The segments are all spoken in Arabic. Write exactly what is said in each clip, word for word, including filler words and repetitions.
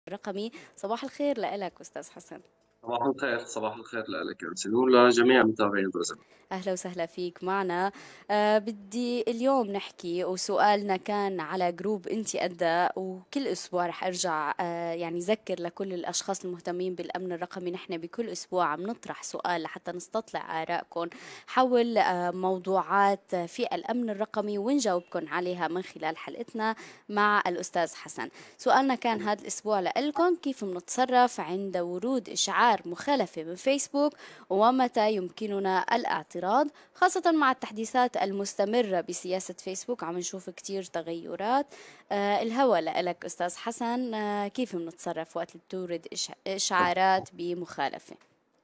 الرقمي. صباح الخير لك أستاذ حسن. صباح الخير، صباح الخير لك أنسة نور، لجميع متابعين رزق. أهلا وسهلا فيك معنا. آه بدي اليوم نحكي، وسؤالنا كان على جروب انتي قدها، وكل أسبوع رح أرجع آه يعني ذكر لكل الأشخاص المهتمين بالأمن الرقمي. نحن بكل أسبوع عم نطرح سؤال لحتى نستطلع آرائكم حول آه موضوعات في الأمن الرقمي، ونجاوبكم عليها من خلال حلقتنا مع الأستاذ حسن. سؤالنا كان هذا الأسبوع لكم: كيف منتصرف عند ورود إشعار مخالفة من فيسبوك، ومتى يمكننا الاعتراض، خاصة مع التحديثات المستمرة بسياسة فيسبوك؟ عم نشوف كتير تغيرات. آه الهوى لك أستاذ حسن، آه كيف بنتصرف وقت اللي بتورد إش- إشعارات بمخالفة؟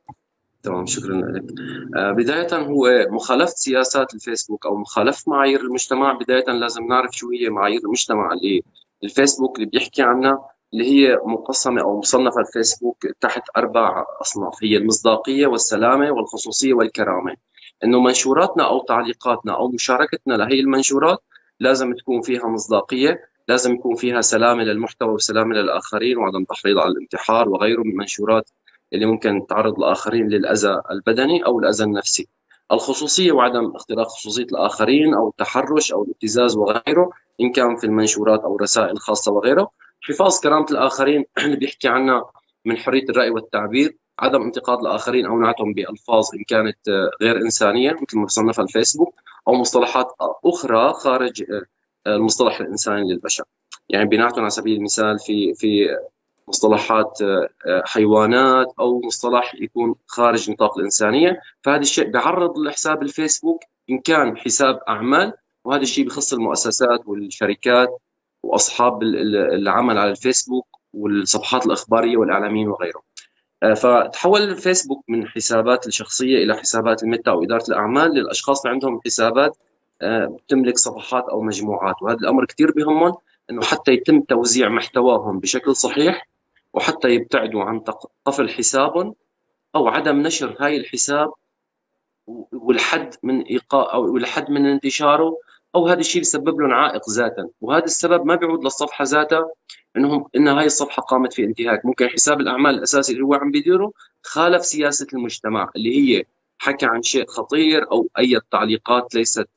تمام، شكرا لك. آه، بداية هو مخالفة سياسات الفيسبوك أو مخالفة معايير المجتمع. بداية لازم نعرف شو هي معايير المجتمع اللي الفيسبوك اللي بيحكي عنها، اللي هي مقسمة أو مصنفة الفيسبوك تحت أربع أصناف: هي المصداقية والسلامة والخصوصية والكرامة. إنه منشوراتنا أو تعليقاتنا أو مشاركتنا لهي المنشورات لازم تكون فيها مصداقية، لازم يكون فيها سلامة للمحتوى وسلامة للآخرين، وعدم تحريض على الانتحار وغيره من المنشورات اللي ممكن تعرض الآخرين للأذى البدني أو الأذى النفسي. الخصوصية وعدم اختراق خصوصية الآخرين أو التحرش أو الابتزاز وغيره، إن كان في المنشورات أو رسائل خاصة وغيره. حفاظ كرامة الآخرين اللي بيحكي عنها من حرية الرأي والتعبير. عدم انتقاد الآخرين أو نعتهم بألفاظ إن كانت غير إنسانية مثل ما بصنفها الفيسبوك، أو مصطلحات أخرى خارج المصطلح الإنساني للبشر. يعني بنعتهم على سبيل المثال في في مصطلحات آه، آه، حيوانات، او مصطلح يكون خارج نطاق الانسانيه. فهذا الشيء بيعرض لحساب الفيسبوك ان كان حساب اعمال، وهذا الشيء بخص المؤسسات والشركات واصحاب العمل على الفيسبوك والصفحات الاخباريه والاعلاميين وغيره. آه، فتحول الفيسبوك من حسابات الشخصيه الى حسابات الميتا او اداره الاعمال للاشخاص اللي عندهم حسابات آه، تملك صفحات او مجموعات. وهذا الامر كثير بهمهم، انه حتى يتم توزيع محتواهم بشكل صحيح، وحتى يبتعدوا عن قفل حسابهم او عدم نشر هاي الحساب، والحد من ايقاع او الحد من انتشاره، او هذا الشيء بيسبب لهم عائق ذاتا. وهذا السبب ما بيعود للصفحه ذاتها انهم ان هاي الصفحه قامت في انتهاك. ممكن حساب الاعمال الاساسي اللي هو عم بيديره خالف سياسه المجتمع، اللي هي حكى عن شيء خطير، او اي تعليقات ليست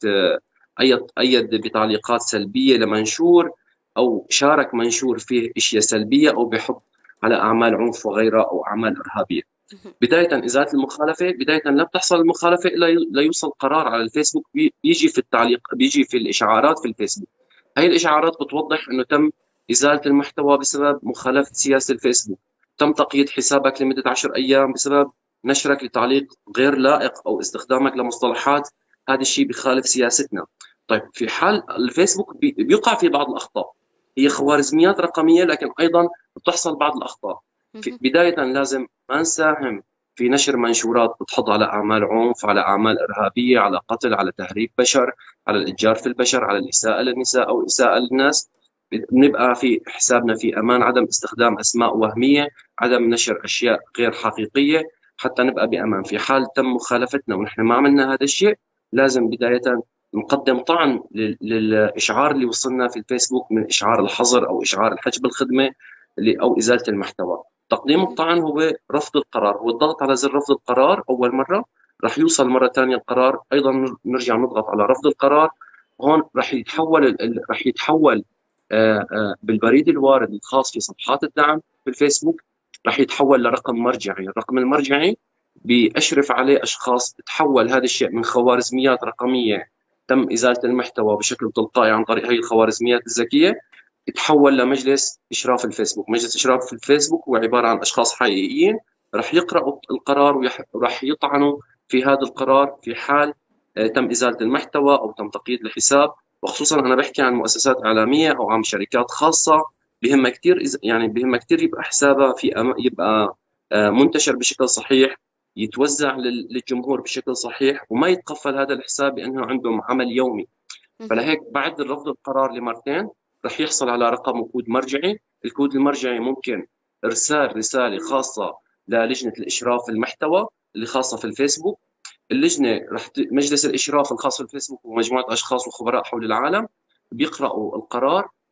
اي ايد بتعليقات سلبيه لمنشور، او شارك منشور فيه اشياء سلبيه، او بحث على اعمال عنف وغيرها او اعمال ارهابيه. بدايه ازاله المخالفه، بدايه لا بتحصل المخالفه الا لا يوصل قرار على الفيسبوك، بيجي في التعليق، بيجي في الاشعارات في الفيسبوك. هاي الاشعارات بتوضح انه تم ازاله المحتوى بسبب مخالفه سياسه الفيسبوك، تم تقييد حسابك لمده عشر ايام بسبب نشرك لتعليق غير لائق او استخدامك لمصطلحات هذا الشيء بخالف سياستنا. طيب، في حال الفيسبوك بيقع في بعض الاخطاء، هي خوارزميات رقميه، لكن ايضا بتحصل بعض الاخطاء. في بدايه لازم ما نساهم في نشر منشورات بتحض على اعمال عنف، على اعمال ارهابيه، على قتل، على تهريب بشر، على الاتجار في البشر، على الاساءه للنساء او اساءه للناس. بنبقى في حسابنا في امان، عدم استخدام اسماء وهميه، عدم نشر اشياء غير حقيقيه، حتى نبقى بامان. في حال تم مخالفتنا ونحن ما عملنا هذا الشيء، لازم بدايه نقدم طعن للاشعار اللي وصلنا في الفيسبوك من اشعار الحظر او اشعار الحجب الخدمه او ازاله المحتوى. تقديم الطعن هو رفض القرار، هو الضغط على زر رفض القرار اول مره، راح يوصل مره ثانيه القرار، ايضا نرجع نضغط على رفض القرار. هون راح يتحول راح يتحول آه، آه، بالبريد الوارد الخاص في صفحات الدعم في الفيسبوك، راح يتحول لرقم مرجعي. الرقم المرجعي بيشرف عليه اشخاص. تحول هذا الشيء من خوارزميات رقميه تم ازاله المحتوى بشكل تلقائي عن طريق هي الخوارزميات الذكيه، يتحول لمجلس اشراف الفيسبوك. مجلس اشراف الفيسبوك هو عباره عن اشخاص حقيقيين راح يقرأوا القرار وراح يطعنوا في هذا القرار في حال آه، تم ازاله المحتوى او تم تقييد الحساب. وخصوصا انا بحكي عن مؤسسات اعلاميه او عن شركات خاصه، بهمها كثير، يعني بهمها كثير يبقى حسابها في أم... يبقى آه، منتشر بشكل صحيح، يتوزع للجمهور بشكل صحيح، وما يتقفل هذا الحساب بانه عندهم عمل يومي. فلهيك بعد رفض القرار لمرتين رح يحصل على رقم وكود مرجعي. الكود المرجعي ممكن ارسال رساله خاصه للجنه الاشراف المحتوى اللي خاصه في الفيسبوك. اللجنه رح ت... مجلس الاشراف الخاص في الفيسبوك ومجموعه اشخاص وخبراء حول العالم بيقراوا القرار،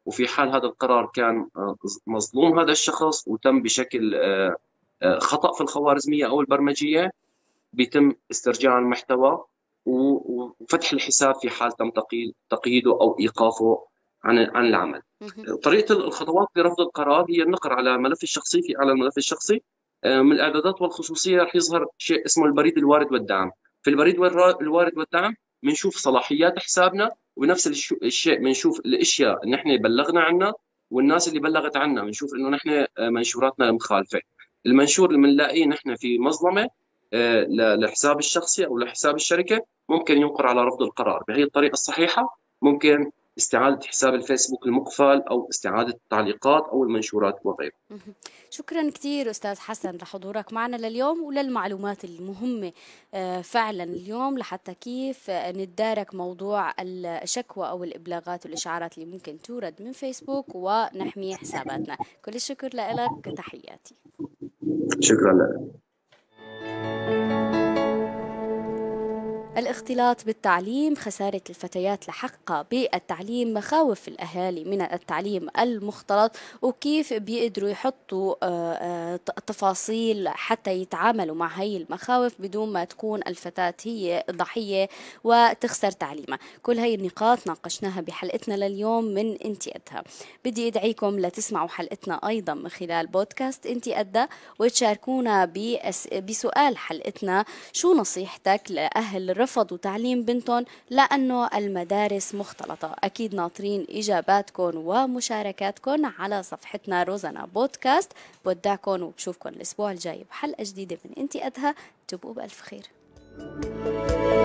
وفي حال هذا القرار كان مظلوم هذا الشخص وتم بشكل خطأ في الخوارزمية أو البرمجية، بيتم استرجاع المحتوى وفتح الحساب في حال تم تقييده أو إيقافه عن عن العمل. طريقة الخطوات لرفض القرار هي النقر على الملف الشخصي في على الملف الشخصي. من الإعدادات والخصوصية رح يظهر شيء اسمه البريد الوارد والدعم. في البريد الوارد والدعم بنشوف صلاحيات حسابنا، وبنفس الشيء بنشوف الاشياء اللي نحن بلغنا عنها والناس اللي بلغت عنا، بنشوف انه نحن منشوراتنا مخالفه. المنشور اللي بنلاقيه نحن في مظلمه لحساب الشخصي او لحساب الشركه ممكن ينقر على رفض القرار. بهي الطريقه الصحيحه ممكن استعادة حساب الفيسبوك المقفل أو استعادة التعليقات أو المنشورات وغيره. شكرا كثير أستاذ حسن لحضورك معنا لليوم وللمعلومات المهمة فعلا اليوم لحتى كيف نتدارك موضوع الشكوى أو الإبلاغات والإشعارات اللي ممكن تورد من فيسبوك ونحمي حساباتنا. كل الشكر لك، تحياتي. شكرا لك. الاختلاط بالتعليم، خسارة الفتيات لحقها بالتعليم، مخاوف الأهالي من التعليم المختلط، وكيف بيقدروا يحطوا تفاصيل حتى يتعاملوا مع هاي المخاوف بدون ما تكون الفتاة هي ضحية وتخسر تعليمها. كل هاي النقاط ناقشناها بحلقتنا لليوم من انتي قدها. بدي أدعيكم لتسمعوا حلقتنا أيضا من خلال بودكاست انتي قدها، وتشاركونا بسؤال حلقتنا: شو نصيحتك لأهل رفضوا تعليم بنتهم لأنه المدارس مختلطة؟ أكيد ناطرين إجاباتكم ومشاركاتكم على صفحتنا روزانا بودكاست. بودعكم وبشوفكم الأسبوع الجاي بحلقة جديدة من انتي قدها. تبقوا بألف خير.